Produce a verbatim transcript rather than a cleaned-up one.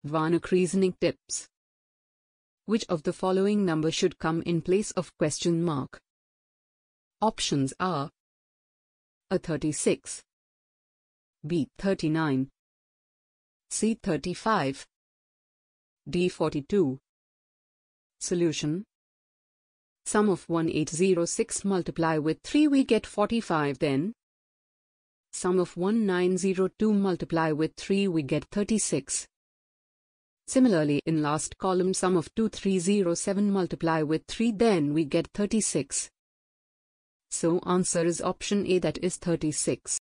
Vanik reasoning tips. Which of the following number should come in place of question mark? Options are A thirty-six, B thirty-nine, C thirty-five, D forty-two. Solution. Sum of one thousand eight hundred six multiply with three, we get forty-five. Then sum of one thousand nine hundred two multiply with three, we get thirty-six. Similarly, in last column, sum of two thousand three hundred seven multiply with three, then we get thirty-six. So answer is option A, that is thirty-six.